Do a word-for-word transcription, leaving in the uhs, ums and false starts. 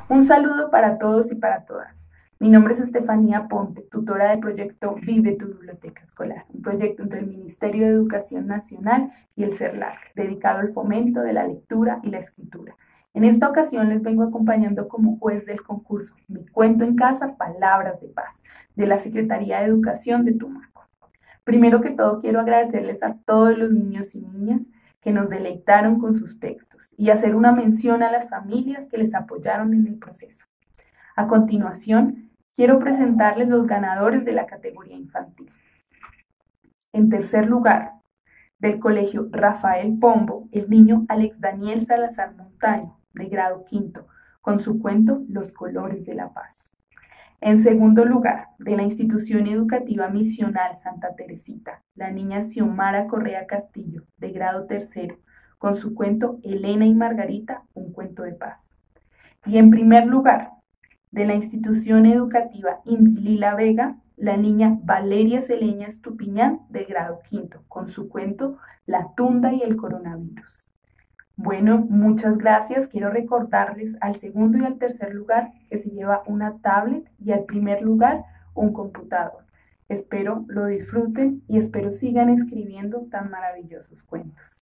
Un saludo para todos y para todas. Mi nombre es Estefanía Ponte, tutora del proyecto Vive tu Biblioteca Escolar, un proyecto entre el Ministerio de Educación Nacional y el CERLAC, dedicado al fomento de la lectura y la escritura. En esta ocasión les vengo acompañando como juez del concurso Mi cuento en casa, Palabras de Paz, de la Secretaría de Educación de Tumaco. Primero que todo, quiero agradecerles a todos los niños y niñas que nos deleitaron con sus textos y hacer una mención a las familias que les apoyaron en el proceso. A continuación, quiero presentarles los ganadores de la categoría infantil. En tercer lugar, del colegio Rafael Pombo, el niño Alex Daniel Salazar Montaño, de grado quinto, con su cuento Los colores de la paz. En segundo lugar, de la institución educativa misional Santa Teresita, la niña Xiomara Correa Castillo, de grado tercero, con su cuento Elena y Margarita, un cuento de paz. Y en primer lugar, de la institución educativa Lila Vega, la niña Valeria Celeña Estupiñán, de grado quinto, con su cuento La tunda y el coronavirus. Bueno, muchas gracias. Quiero recordarles al segundo y al tercer lugar que se lleva una tablet y al primer lugar un computador. Espero lo disfruten y espero sigan escribiendo tan maravillosos cuentos.